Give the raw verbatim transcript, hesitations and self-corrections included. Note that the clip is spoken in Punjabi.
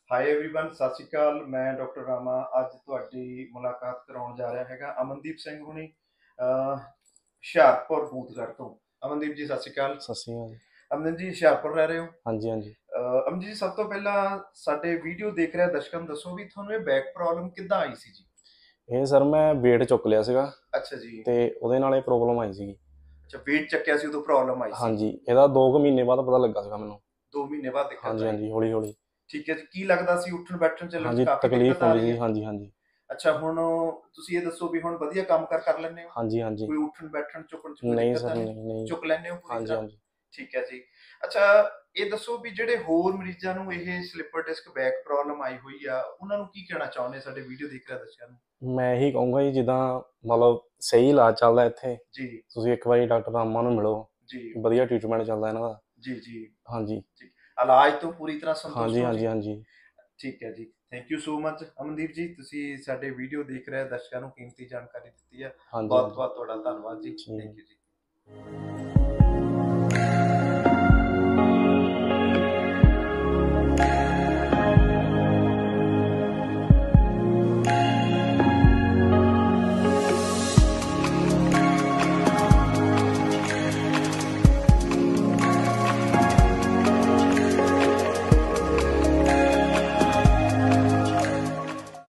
ਹਾਈ एवरीवन ਸਤਿ ਸ਼੍ਰੀ ਅਕਾਲ। ਮੈਂ ਡਾਕਟਰ ਰਾਮਾ ਅੱਜ ਤੁਹਾਡੀ ਮੁਲਾਕਾਤ ਕਰਾਉਣ ਜਾ ਰਿਹਾ ਹੈਗਾ ਅਮਨਦੀਪ ਸਿੰਘ ਹੁਣੀ ਅਹ, ਹੁਸ਼ਿਆਰਪੁਰ ਬੂਥਗੜ੍ਹ ਤੋਂ। ਅਮਨਦੀਪ ਜੀ ਸਤਿ ਸ਼੍ਰੀ ਅਕਾਲ। ਸਤਿ ਸ਼੍ਰੀ ਅਕਾਲ। ਅਮਨਦੀਪ ਜੀ ਹੁਸ਼ਿਆਰਪੁਰ ਰਹਿ ਰਹੇ ਹੋ? ਹਾਂਜੀ ਹਾਂਜੀ। ਅਹ, ਅਮਨ ਜੀ ਸਭ ਤੋਂ ਪਹਿਲਾਂ ਸਾਡੇ ਵੀਡੀਓ ਦੇਖ ਰਿਹਾ ਦਰਸ਼ਕਾਂ ਨੂੰ ਦੱਸੋ ਵੀ ਤੁਹਾਨੂੰ ਇਹ ਬੈਕ ਪ੍ਰੋਬਲਮ ਕਿੱਦਾਂ ਆਈ ਸੀ ਜੀ? ਇਹ ਸਰ ਮੈਂ weight ਚੁੱਕ ਲਿਆ ਸੀਗਾ ਅੱਛਾ ਜੀ। ਤੇ ਉਹਦੇ ਨਾਲ ਇਹ ਪ੍ਰੋਬਲਮ ਆਈ ਸੀਗੀ। ਅੱਛਾ weight ਚੱਕਿਆ ਸੀ ਉਦੋਂ ਪ੍ਰੋਬਲਮ ਆਈ ਸੀ? ਹਾਂਜੀ, ਇਹਦਾ ਦੋ ਕੁ ਮਹੀਨੇ ਬਾਅਦ ਪਤਾ ਲੱਗਾ ਸੀਗਾ ਮੈਨੂੰ। ਦੋ ਮਹੀਨੇ ਬਾਅਦ ਦਿੱਕਤ ਹਾਂਜੀ ਆਈ? ਹਾਂਜੀ, ਹੌਲੀ ਹੌਲੀ। ਠੀਕ ਹੈ ਜੀ। ਕੀ ਲੱਗਦਾ ਸੀ ਉੱਠਣ ਬੈਠਣ ਚੱਲਣ 'ਚ ਹਾਂਜੀ, ਕਾਫੀ ਦਿੱਕਤ ਤਕਲੀਫ ਆ ਹੁੰਦੀ ਰਹੀ ਸੀ। ਹੈ? ਹਾਂਜੀ ਹਾਂਜੀ। ਅੱਛਾ ਹੁਣ ਤੁਸੀਂ ਇਹ ਦੱਸੋ ਵੀ ਹੁਣ ਵਧੀਆ ਕੰਮ ਕਰ ਕਰ ਲੈਂਦੇ ਹੋ? ਹਾਂਜੀ ਹਾਂਜੀ। ਕੋਈ ਉੱਠਣ ਬੈਠਣ ਚੁੱਕਣ 'ਚ ਕੋਈ ਨਹੀਂ ਦਿੱਕਤ ਸਰ, ਤਾਂ ਨਹੀਂ? ਨਹੀਂ ਨਹੀਂ। ਚੁੱਕ ਲੈਂਦੇ ਹੋ ਪੂਰੀ ਹਾਂਜੀ ਤਰ੍ਹਾਂ? ਹਾਂਜੀ। ਠੀਕ ਹੈ ਜੀ। ਅੱਛਾ ਇਹ ਦੱਸੋ ਵੀ ਜਿਹੜੇ ਹੋਰ ਮਰੀਜ਼ਾਂ ਨੂੰ ਇਹ ਸਲਿੱਪਰ ਡਿਸਕ ਬੈਕ ਪ੍ਰੋਬਲਮ ਆਈ ਹੋਈ ਆ ਉਹਨਾਂ ਨੂੰ ਕੀ ਕਹਿਣਾ ਚਾਹੁੰਦੇ ਸਾਡੇ ਵੀਡੀਓ ਦੇਖ ਰਿਹਾ ਦੱਸਿਆ ਨੂੰ? ਮੈਂ ਇਹੀ ਕਹੂੰਗਾ ਜੀ, ਜਿੱਦਾਂ ਮਤਲਬ ਸਹੀ ਇਲਾਜ ਚੱਲਦਾ ਇੱਥੇ, ਜੀ ਤੁਸੀਂ ਇੱਕ ਵਾਰੀ ਡਾਕਟਰ ਰਾਮਾ ਨੂੰ ਮਿਲੋ। ਜੀ ਵਧੀਆ ਟ੍ਰੀਟਮੈਂਟ ਚੱਲਦਾ ਇਹਨਾਂ ਦਾ। ਜੀ ਜੀ। ਹਾਂਜੀ ਠੀਕ। ਇਲਾਜ ਤੋਂ ਪੂਰੀ ਤਰ੍ਹਾਂ ਸੰਤੁਸ਼ਟ ਹਾਂਜੀ ਹੋ ਹਾਂਜੀ। ਜੀ? ਹਾਂਜੀ ਠੀਕ ਹੈ ਜੀ। Thank you so much Amandeep ji, ਤੁਸੀਂ ਸਾਡੇ ਵੀਡੀਓ ਦੇਖ ਰਹੇ ਦਰਸ਼ਕਾਂ ਨੂੰ ਕੀਮਤੀ ਜਾਣਕਾਰੀ ਦਿੱਤੀ ਹੈ। ਹਾਂਜੀ ਬਹੁਤ ਹਾਂਜੀ। ਬਹੁਤ ਤੁਹਾਡਾ ਧੰਨਵਾਦ ਜੀ। ਠੀਕ ਥੈਂਕ ਹੈ। ਯੂ ਜੀ।